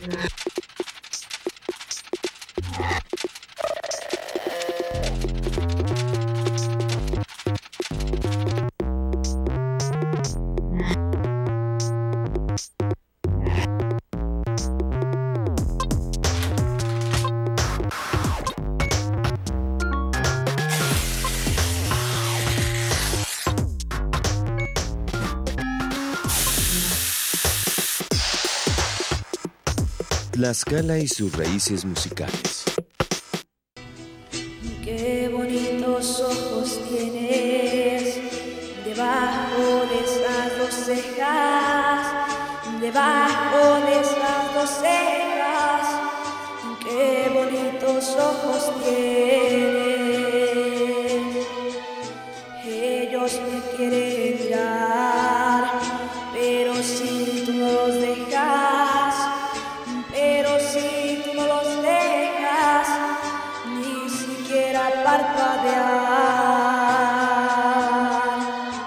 Tlaxcala y sus raíces musicales. Qué bonitos ojos tienes, debajo de esas dos cejas, debajo de esas dos cejas. Qué bonitos ojos tienes. Ellos me quieren mirar, pero si tú no los dejas, pero si tú no los dejas, ni siquiera parpadear.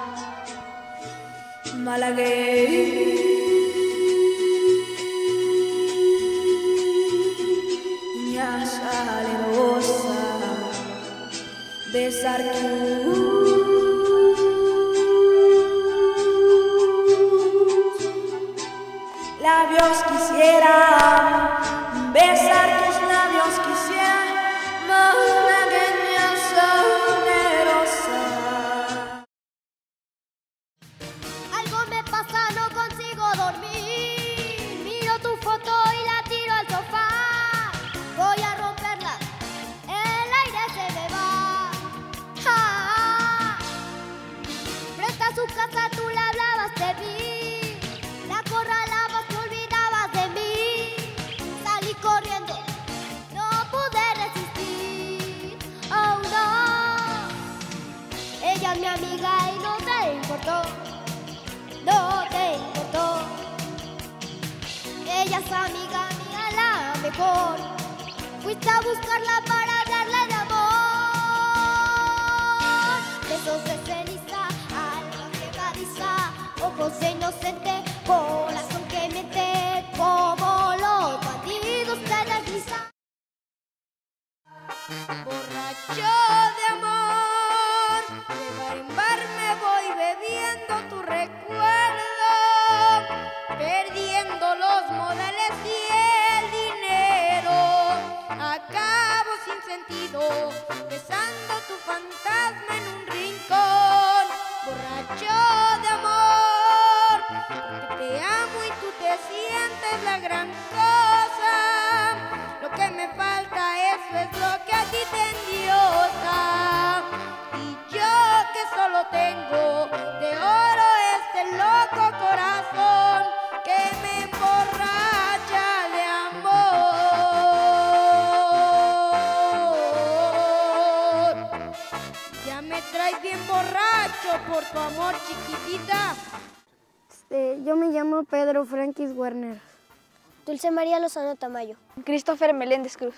Malagueña salerosa, besar tus labios quisiera, besar tus labios quisiera, malagueña salerosa. Algo me pasa, no consigo dormir. Miro tu foto y la tiro al sofá. Voy a romperla, el aire se me va. Frente a su casa tú le hablabas de mí. La acorralabas, te olvidabas de mí. Salí corriendo, no pude resistir. Oh no, ella es mi amiga y no te importó. No te importó. Ella es amiga mía, la mejor. Fuiste a buscarla para hablarle de amor. Besos de ceniza, alma quebradiza, ojos de inocente, corazón que miente, como los bandidos te deslizan. Borracho de amor, de bar en bar me voy bebiendo tu recuerdo, perdiendo los modales y el dinero. Acabo sin sentido, besando tu fantasma en un rincón. Borracho de amor, porque te amo y tú te sientes la gran cosa. Lo que me falta, eso es lo que a ti te endiosa. Y yo que solo tengo de oro este loco corazón que me emborracha de amor. Ya me traes bien borracho por tu amor, chiquitita. Yo me llamo Pedro Frankis Werner. Dulce María Lozano Tamayo. Christopher Meléndez Cruz.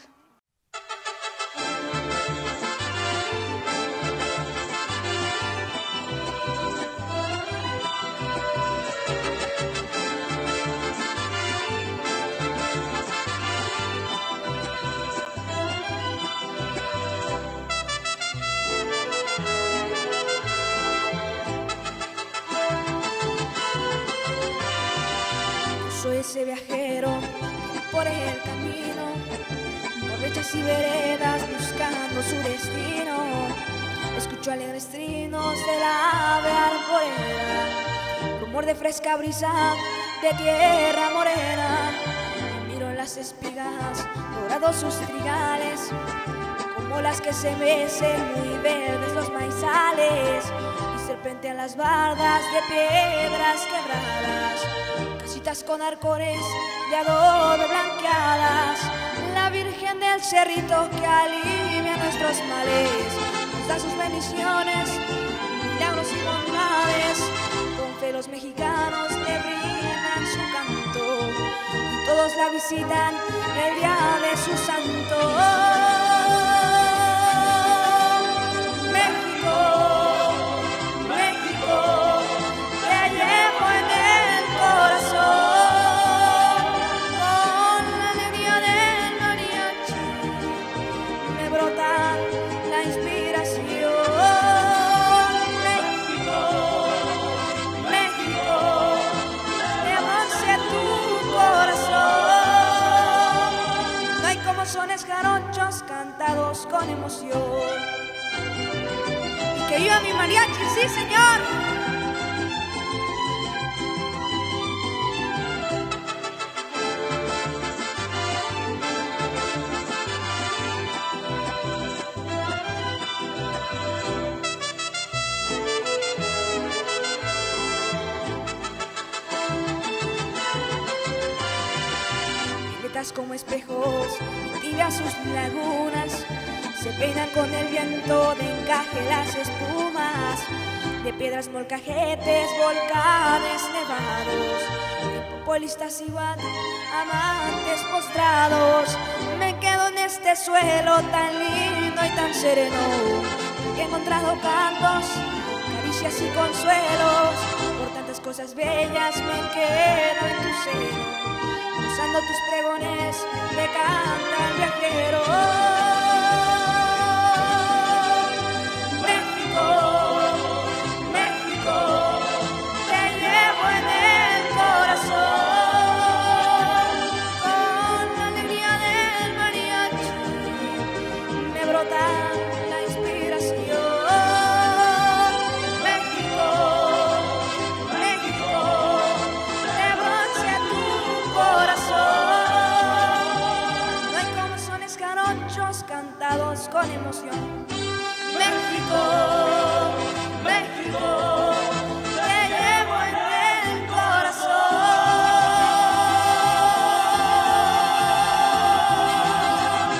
Soy ese viajero por el camino, por brechas y veredas buscando su destino. Escucho alegres trinos de la ave arboleda, rumor de fresca brisa de tierra morena. Y miro las espigas, dorados sus trigales, como las que se mecen muy verdes los maizales. Y serpentean las bardas de piedras quebradas, casitas con arcones de adobe blanqueadas. La Virgen del Cerrito que alivia nuestros males, nos da sus bendiciones, milagros y bondades. Con fe los mexicanos le brindan su canto y todos la visitan el día de su santo. México, México, te llevo en el corazón, con ¡Que viva mi mariachi! ¡Sí, señor! Como espejos y tibias sus lagunas, se peinan con el viento de encaje las espumas, de piedras molcajetes, volcanes nevados, populistas y amantes postrados. Me quedo en este suelo tan lindo y tan sereno, porque he encontrado cantos, caricias y consuelos. Por tantas cosas bellas me quedo en tu seno, usando tus pregones me canta el viajero. México, México, te llevo en el corazón. Con la alegría del mariachi me brota la inspiración. México, México, te bronce tu corazón. No hay como sones jarochos cantados con emoción. México, México, te llevo en el corazón.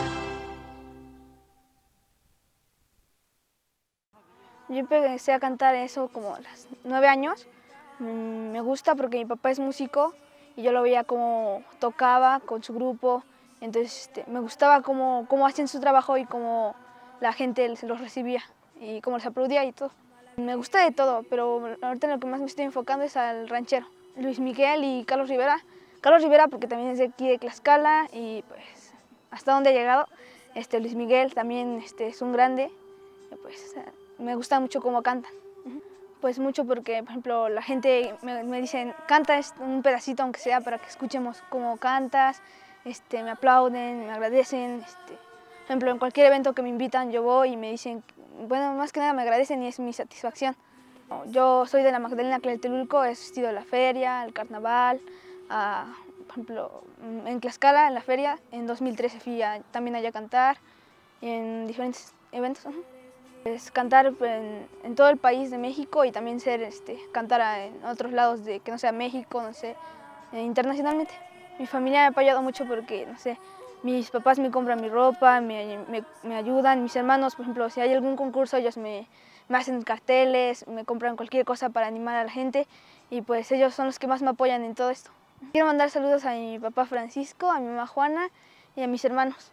Yo empecé a cantar eso como a los 9 años. Me gusta porque mi papá es músico y yo lo veía cómo tocaba con su grupo. Entonces me gustaba cómo hacían su trabajo y cómo la gente los recibía y cómo les aplaudía y todo. Me gusta de todo, pero ahorita en lo que más me estoy enfocando es al ranchero. Luis Miguel y Carlos Rivera. Carlos Rivera porque también es de aquí de Tlaxcala y pues hasta donde ha llegado. Luis Miguel también es un grande. Pues me gusta mucho cómo cantan. Pues mucho porque, por ejemplo, la gente me dicen, canta un pedacito aunque sea para que escuchemos cómo cantas. Me aplauden, me agradecen. Por ejemplo, en cualquier evento que me invitan yo voy y me dicen, bueno, más que nada me agradecen y es mi satisfacción. Yo soy de la Magdalena Tlatelolco, he asistido a la feria, al carnaval, por ejemplo, en Tlaxcala, en la feria, en 2013 fui también allá a cantar, en diferentes eventos. Es cantar en todo el país de México y también cantar en otros lados que no sea México, no sé, internacionalmente. Mi familia me ha apoyado mucho porque, no sé, mis papás me compran mi ropa, me ayudan, mis hermanos, por ejemplo, si hay algún concurso, ellos me hacen carteles, me compran cualquier cosa para animar a la gente y pues ellos son los que más me apoyan en todo esto. Quiero mandar saludos a mi papá Francisco, a mi mamá Juana y a mis hermanos.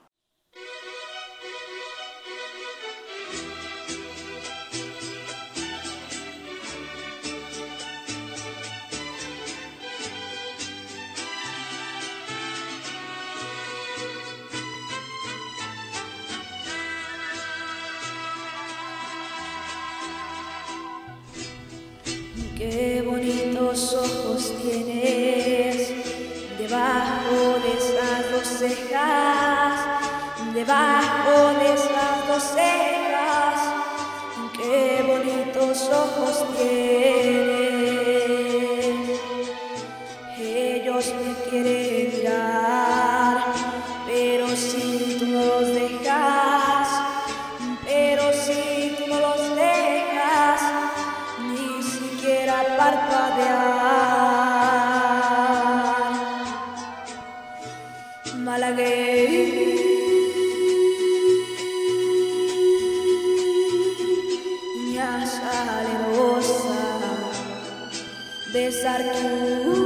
Qué bonitos ojos tienes, debajo de esas dos cejas, debajo de esas dos cejas. Qué bonitos ojos tienes, ellos me quieren mirar, pero si tú no los dejas, pero si tú no los dejas, ni siquiera parpadear. Malagueña salerosa, besar tus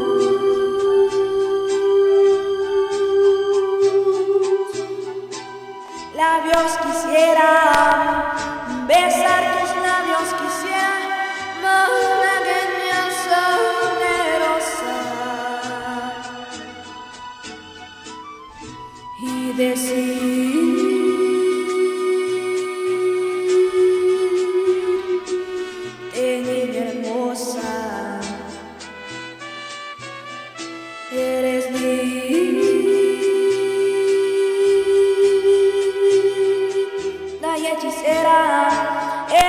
labios quisiera, besar tus labios quisiera. Malagueña salerosa, y decir, niña hermosa, eres linda y hechicera.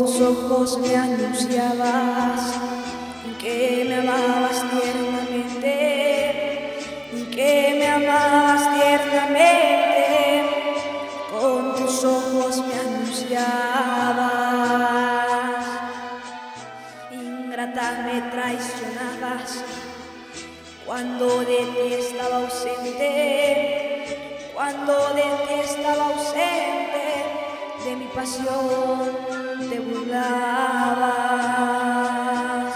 tus ojos me anunciabas que me amabas tiernamente, que me amabas tiernamente. Con tus ojos me anunciabas. Ingrata, me traicionabas cuando de ti estaba ausente, cuando de ti estaba ausente. De mi pasión te burlabas.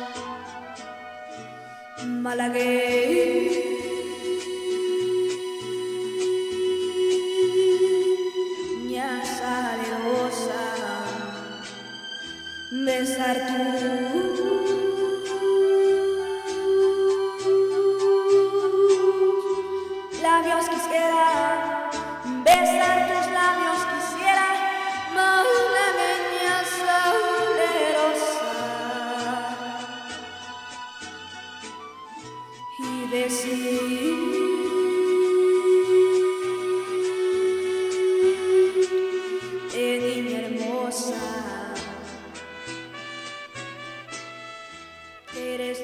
Malagueña salerosa, besar tus labios quisiera, besar tus labios quisiera. Malagueña salerosa, y decir niña hermosa, eres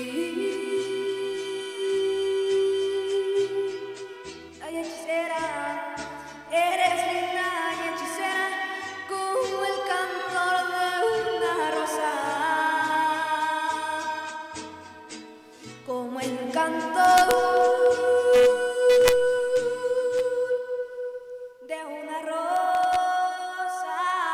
linda y hechicera, eres linda y hechicera, como el cantor de una rosa, como el cantor de una rosa.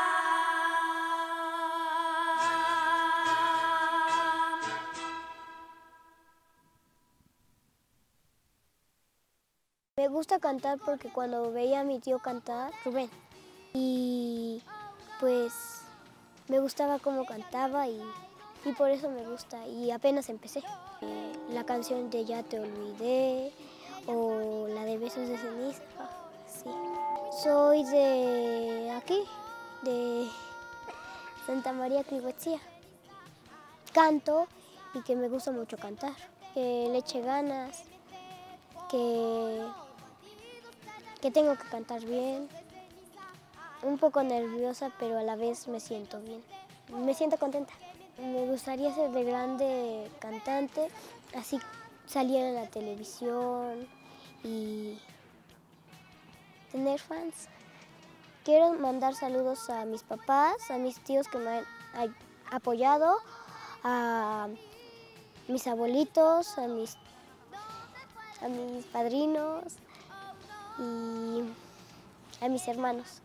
Me gusta cantar porque cuando veía a mi tío cantar, Rubén, y pues me gustaba cómo cantaba y por eso me gusta, y apenas empecé. La canción de Ya te olvidé o la de Besos de ceniza, sí. Soy de aquí, de Santa María Clihuetzía. Canto y que me gusta mucho cantar, que le eche ganas, que tengo que cantar bien. Un poco nerviosa, pero a la vez me siento bien. Me siento contenta. Me gustaría ser de grande cantante, así salir en la televisión y tener fans. Quiero mandar saludos a mis papás, a mis tíos que me han apoyado, a mis abuelitos, a mis padrinos y a mis hermanos.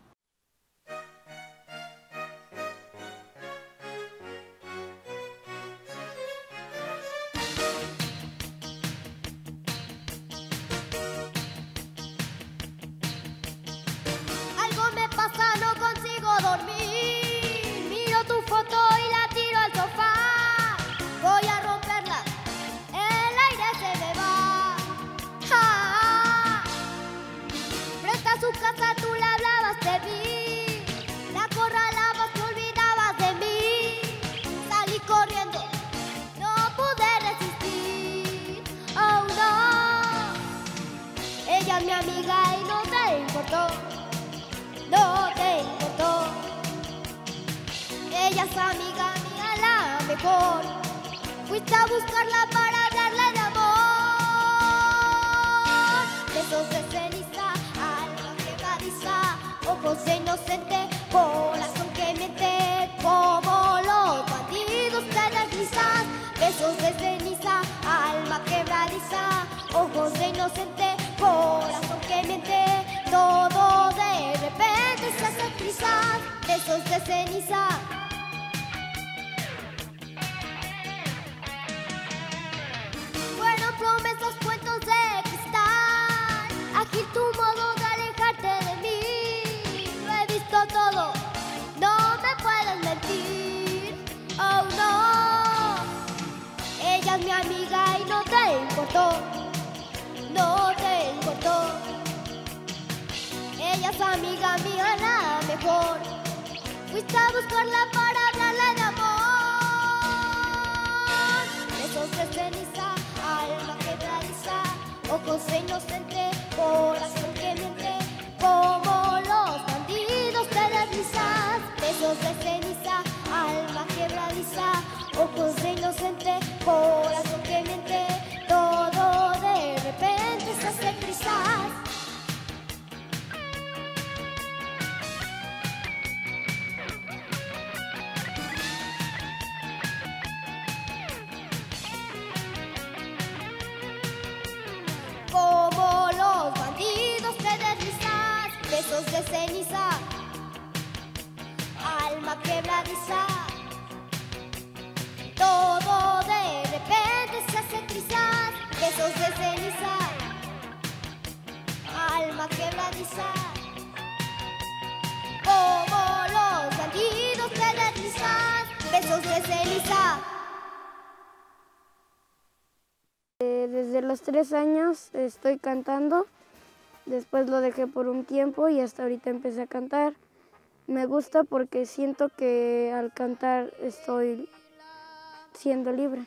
Algo me pasa, no consigo dormir. Miro tu foto y la tiro al sofá. Voy a romperla, el aire se me va. Frente a su casa tú le hablabas de mí. La acorralabas, te olvidabas de mí. Salí corriendo, no pude resistir. Oh no, ella es mi amiga y no te importó. No te importó. Ella es amiga mía, la mejor. Fuiste a buscarla para hablarle de amor. Besos de ceniza, alma quebradiza, ojos de inocente, corazón que miente, como los bandidos te deslizas. Besos de ceniza, alma quebradiza, ojos de inocente, corazón que miente, todo de repente se hace trizas. Besos de ceniza. Fueron promesas, cuentos de cristal. Aquí tu modo de alejarte de mí. Lo he visto todo, no me puedes mentir. Oh no, ella es mi amiga y no te importó. No te importó. Ella es amiga mía, la mejor. Fuiste a buscarla para hablarle de amor. Besos de ceniza, alma quebradiza, ojos de inocente, corazón que miente, como los bandidos te deslizas. Besos de ceniza, inocente, corazón que miente, todo de repente se hace trizas. Como los bandidos te deslizas, besos de ceniza, alma quebradiza. Todo de repente se hace trizas, besos de ceniza, alma quebradiza. Como los bandidos te deslizas, besos de ceniza. Desde los 3 años estoy cantando, después lo dejé por un tiempo y hasta ahorita empecé a cantar. Me gusta porque siento que al cantar estoy siendo libre.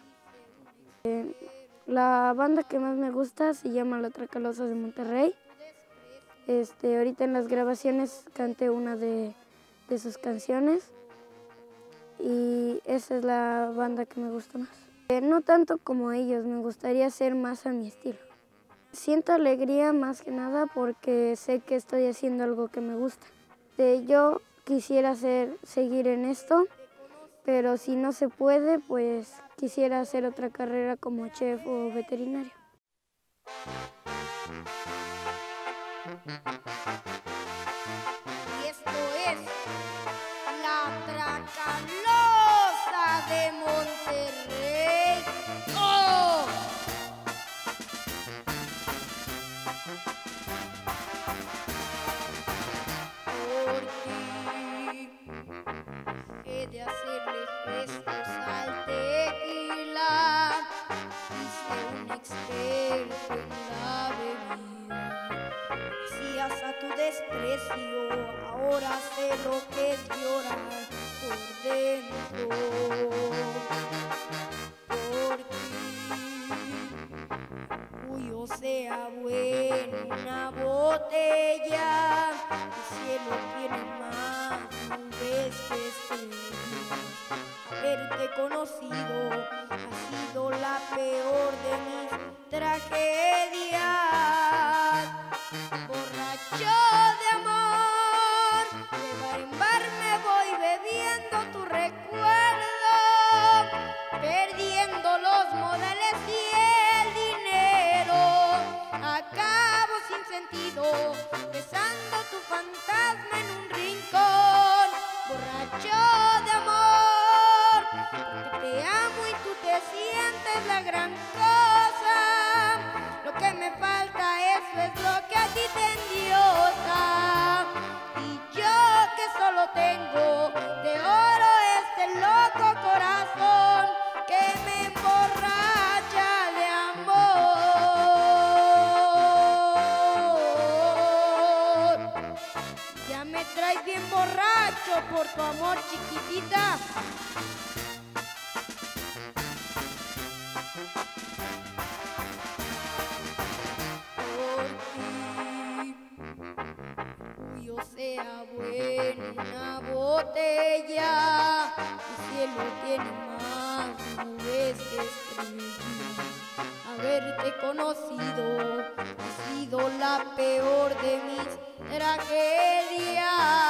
La banda que más me gusta se llama La Tracalosa de Monterrey. Ahorita en las grabaciones canté una de sus canciones y esa es la banda que me gusta más. No tanto como ellos, me gustaría ser más a mi estilo. Siento alegría más que nada porque sé que estoy haciendo algo que me gusta. Yo quisiera seguir en esto, pero si no se puede, pues quisiera hacer otra carrera como chef o veterinario. Y esto es La Tracalosa de Monterrey. ¡Oh! Por ti he de hacerle gestos al tequila. Hice un experto en la bebida. Hacías a tu desprecio, ahora sé lo que es llorar por dentro. Por ti, cuyo sea bueno una botella, el cielo tiene más nubes que estrellas. Haberte conocido ha sido la peor de mis tragedias. Borracho de amor, de bar en bar me voy bebiendo tu recuerdo, perdiendo los modales y el dinero. Acabo sin sentido, besando tu fantasma en un rincón. Borracho de amor, porque te amo y tú te sientes la gran cosa. Lo que me falta, eso es lo que a ti te endiosa. Y yo que solo tengo de oro este loco corazón que me emborracha de amor. Ya me traes bien borracho por tu amor, chiquitita. Cuyo sea bueno una botella, el cielo tiene más nubes que estrellas. Haberte conocido ha sido la peor de mis tragedias.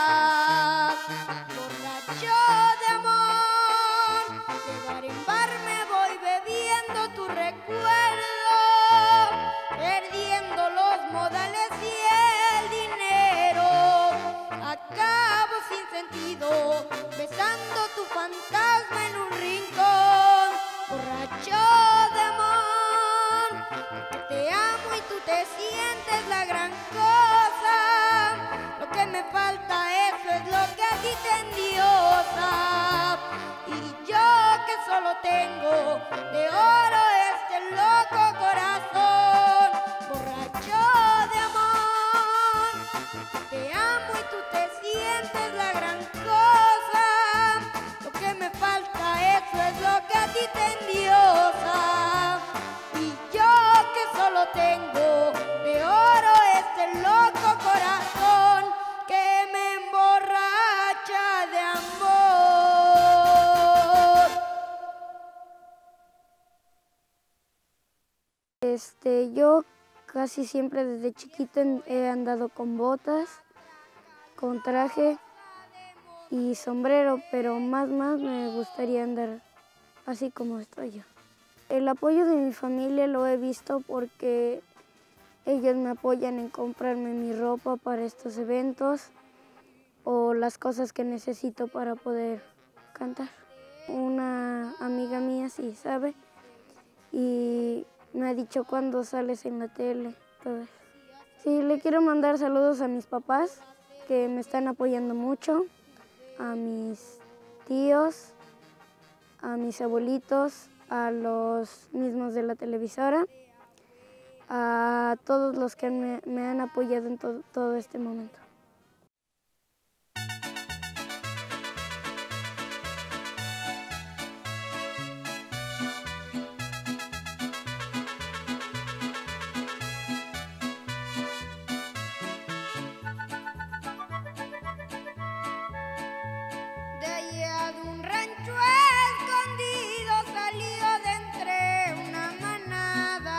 Borracho de amor, de bar en bar me voy bebiendo tu recuerdo, perdiendo los modales y el dinero. Acabo sin sentido, besando tu fantasma en un rincón. Borracho de amor, porque te amo y tú te sientes la gran cosa. Lo que me falta, eso es lo que a ti te endiosa. Y yo que solo tengo de oro este loco corazón. Borracho de amor, te amo y tú te sientes la gran cosa. Lo que me falta, eso es lo que a ti te endiosa. Y yo que solo tengo de oro este loco corazón que me emborracha de amor. Yo casi siempre desde chiquita he andado con botas, con traje y sombrero, pero más me gustaría andar así como estoy yo. El apoyo de mi familia lo he visto porque ellos me apoyan en comprarme mi ropa para estos eventos o las cosas que necesito para poder cantar. Una amiga mía sí sabe y me ha dicho cuándo sales en la tele, todo eso. Sí, le quiero mandar saludos a mis papás que me están apoyando mucho, a mis tíos, a mis abuelitos, a los mismos de la televisora, a todos los que me han apoyado en todo este momento. De allá de un rancho escondido salió de entre una manada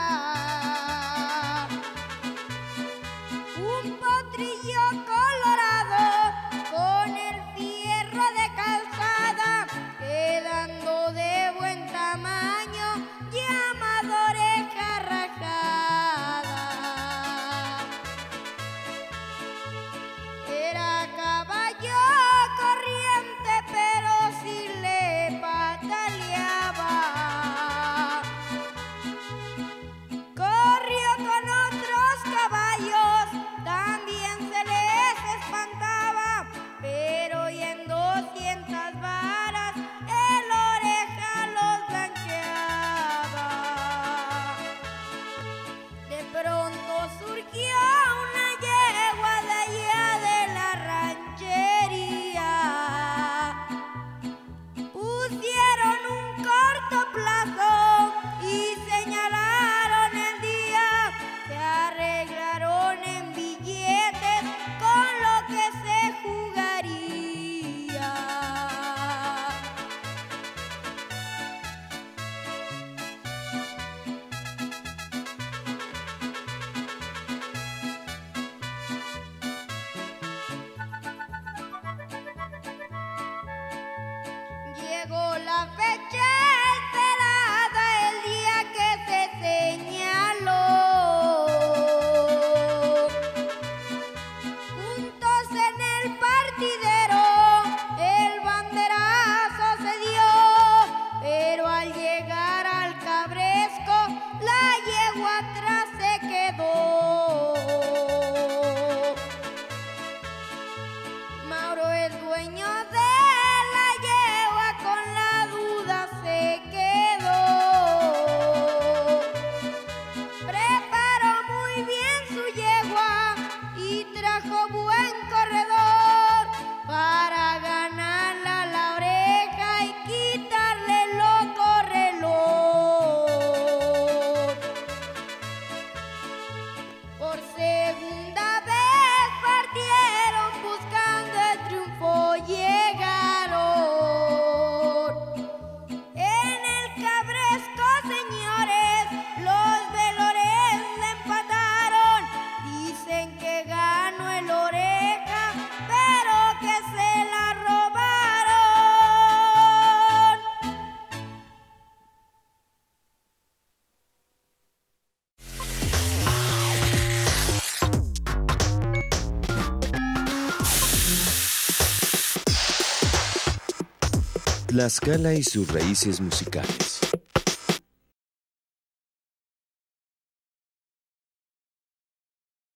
un potrillo colorado con el fierro de calzada, quedando de buen tamaño, llamado oreja rajada. Era caballo corriente, pero si le pataleaba. Corrió con otros caballos, también se les espantaba, pero y en 200 varas el oreja los blanqueaba. De pronto surgió una yegua de allá de la ranchería. Pusieron un corto plazo y señalaron el día. Se arreglaron en billetes con lo que se jugaría. Llegó la fecha esperada, el día que se señaló. Juntos en el partidero el banderazo se dio, pero al llegar al cabresco la yegua atrás se quedó. Mauro, el dueño de la yegua, con la duda se quedó. Preparó muy bien su yegua y trajo buen corredor para ganarle a la oreja y quitarle loco reloj. Por segunda vez partieron buscando el triunfo, llegaron. En el cabresco, señores, los velores le empataron. Dicen que ganó el oreja, pero que se la robaron. Tlaxcala y sus raíces musicales.